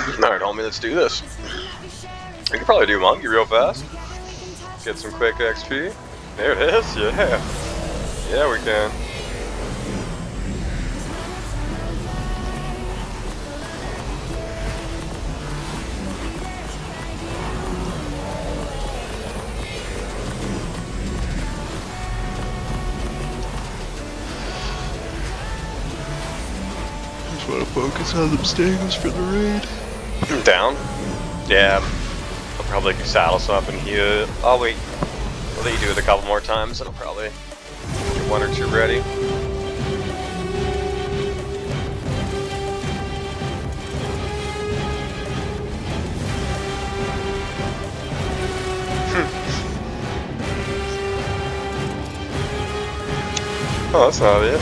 Alright, homie, let's do this. We can probably do Monkey real fast. Get some quick XP. There it is, yeah. Yeah, we can. Just want to focus on them stagos for the raid. Down? Yeah. I'll probably saddle swap and heal. I'll wait. I'll let you do it a couple more times and I'll probably get one or two ready. Oh, that's not it.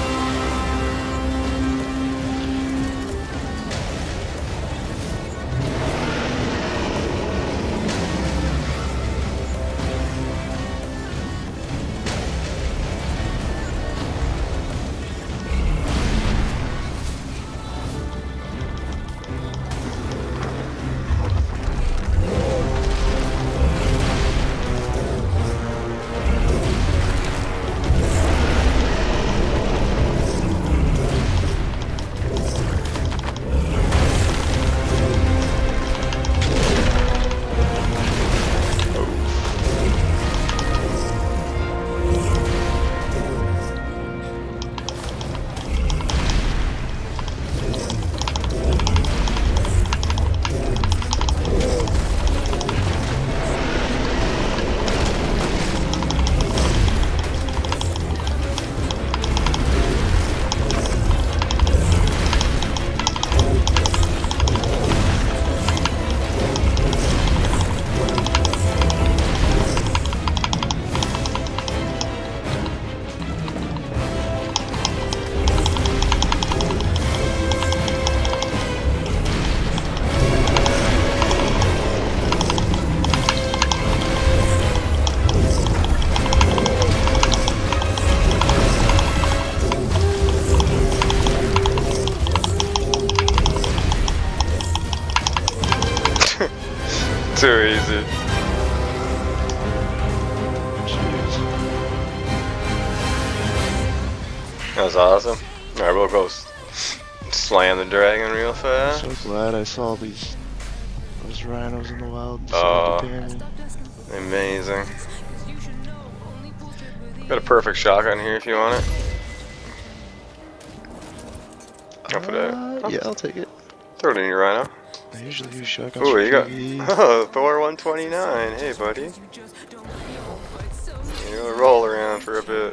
Too easy. Jeez. That was awesome. Alright, we'll go slam the dragon real fast. I'm so glad I saw those rhinos in the wild. Amazing. Got a perfect shotgun here if you want it. I'll put it. Yeah, I'll take it. Throw it in your rhino. I usually use shotguns. Ooh, you got PvE. Thor 129. Hey, buddy. You're gonna roll around for a bit.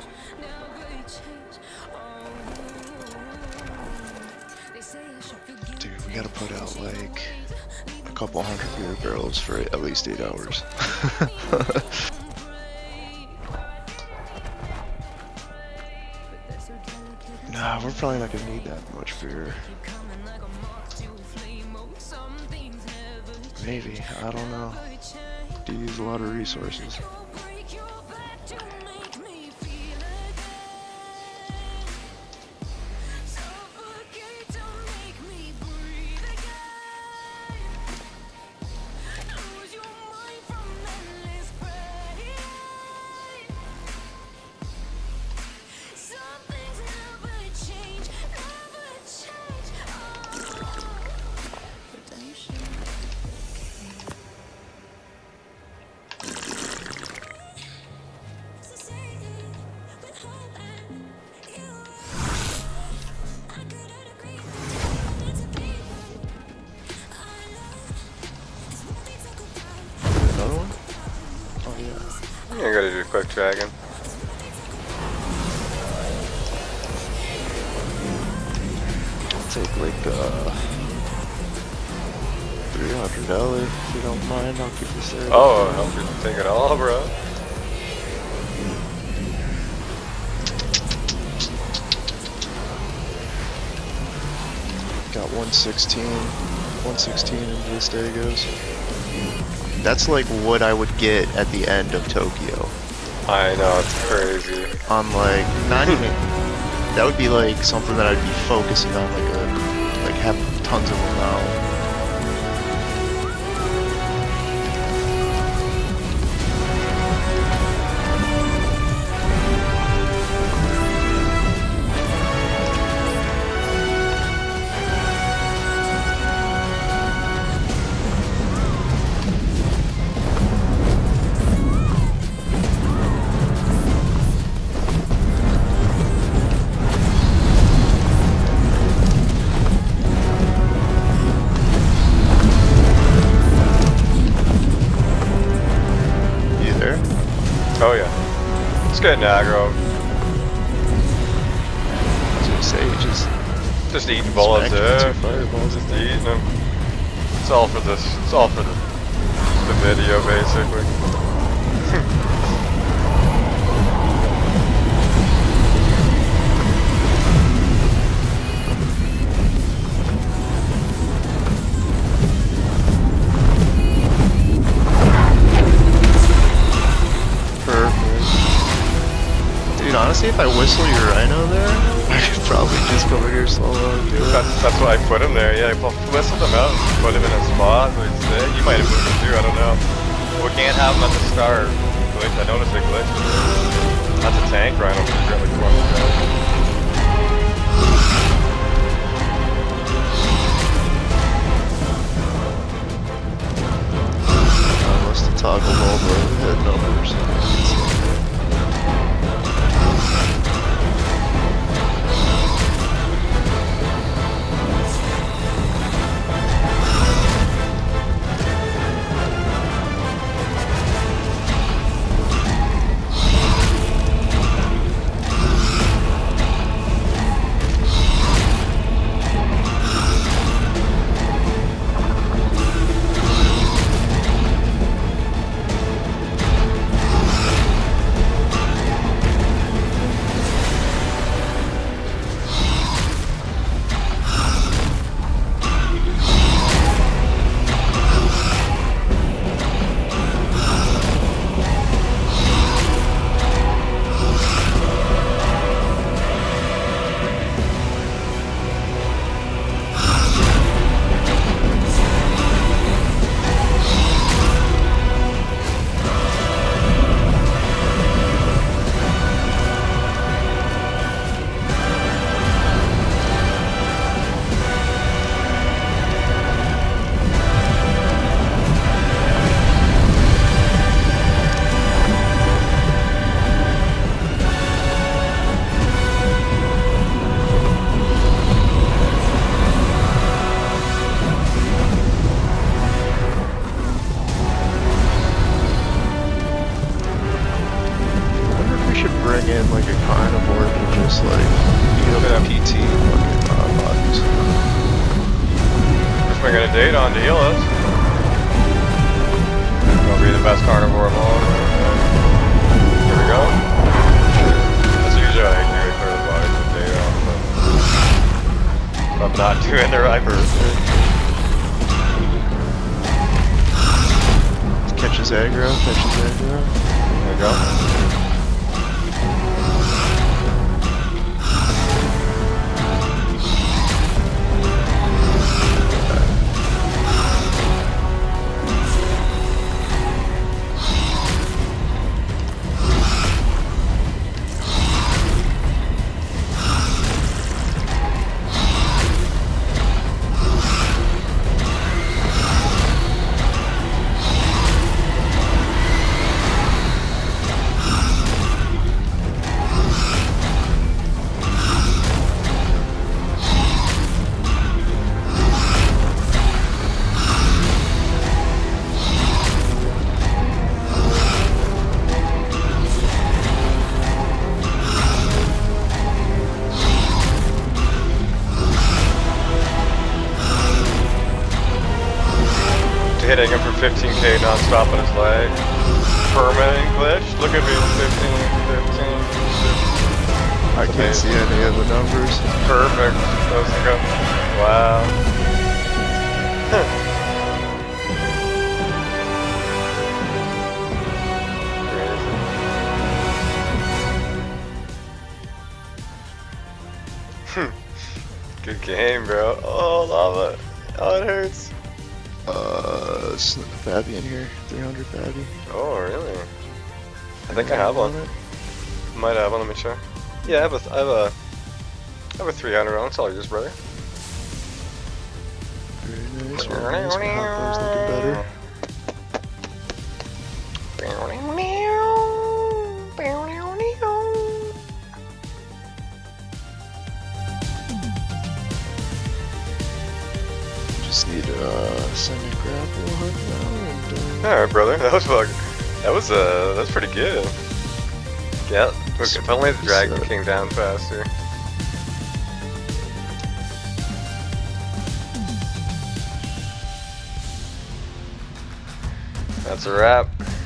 Dude, we gotta put out like a couple hundred beer barrels for at least 8 hours. Nah, we're probably not gonna need that much beer. Maybe, I don't know. Do use a lot of resources. I gotta do a quick dragon. I'll take like 300 LA if you don't mind. I'll keep this there. Oh, I'll just take it all, bro. Got 116 into the Stagos. That's like what I would get at the end of Tokyo. I know, it's crazy. On like, not even, that would be like something that I'd be focusing on, like have tons of them out. Just getting aggro. I was gonna say, Just eating bullets, yeah. Fireballs. Just eating them. It's all for this. It's all for the video, basically. Honestly, if I whistle your Rhino there, I could probably just go over here solo. That's why I put him there. Yeah, I whistled him out and put him in a spot. You might have moved him too. I don't know. We can't have him at the start. I noticed a glitch. That's a tank Rhino. He's really cool. I must have toggled all the head numbers. In like a carnivore and just like eat up a PT fucking bodies. Just bringing a date on to heal us. Gonna be the best carnivore of all. Here we go. That's usually how I do it for the body with date on, but I'm not doing the right person. Catches aggro, There we go. Hitting him for 15k non-stop on his leg. Permanent glitch. Look at me, 15. I can't see any of the numbers. Perfect. Those go. Wow. Good game, bro. Oh, love it. Oh, it hurts. Fabby in here, 300 Fabby. Oh, really? I think I have one. Might have one, let me check. Yeah, I have a 300 on, it's all yours, brother. Very nice, very nice. My hot bar's looking better. Just need to send a grapple hunt now and alright, brother. That was pretty good. Yep. If only the dragon came down faster. That's a wrap.